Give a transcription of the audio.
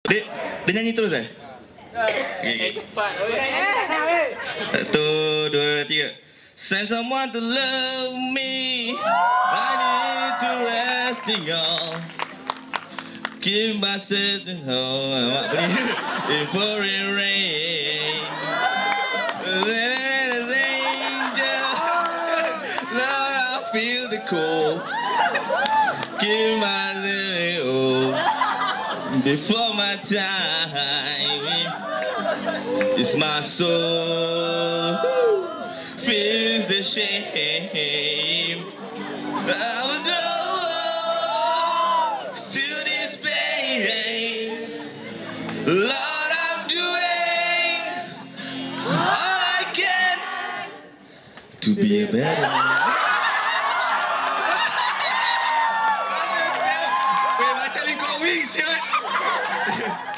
Dia nyanyi terus eh? Okay. 1, 2, 3. Send someone to love me. I need to resting on. Give myself to home. In pouring rain. Let an angel. Lord, I feel the cold. Give myself home. Before my time. It's my soul. Feels the shame. I would go to this pain. Lord, I'm doing all I can to be a better man. Weh, macam ni kau wings, siap.